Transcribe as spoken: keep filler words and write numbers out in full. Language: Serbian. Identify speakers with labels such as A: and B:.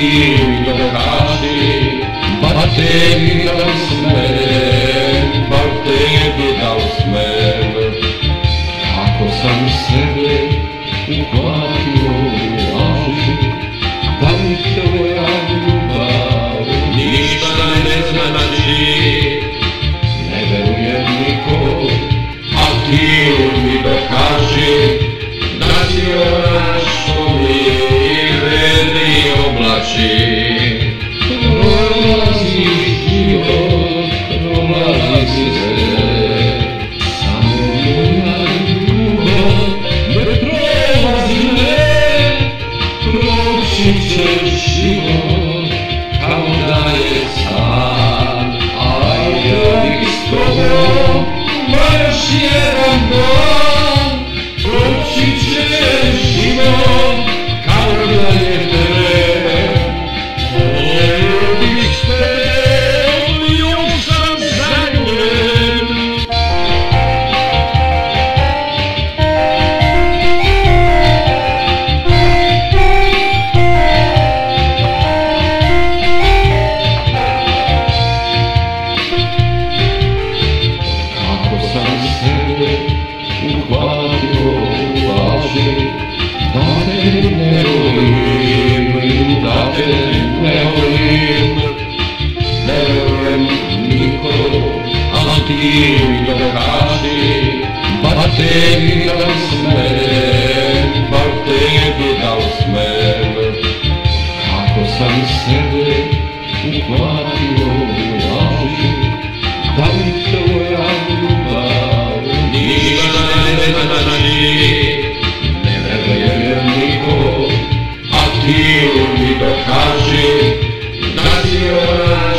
A: ti mi dokaži, bar tebi dam smem, bar tebi dam smem. Ako sam sebe uhvatio u laži, da mi tvoja ljubav ništa ne znači. Ne verujem niko, a ti mi dokaži da si ona što mi veri oblači. Prolazi život, prolazi sve, samo moja ljubav ne prolazi me. Proći će život kao da je san, a ja bih s tobom baš jedan dan. Proći će život kao da je teren, volio bih s tebom, još sam zaljubljen. Kako sam sebe uhvatio u laži, da te ne volim, da te ne volim. Ne verujem niko, a ti mi dokaži, bar tebi dam smem, bar tebi dam smem. Kako sam sebe uhvatio u laži, da mi tvoja ljubav ništa ne znači. Ne verujem niko, a ti mi dokaži da si ona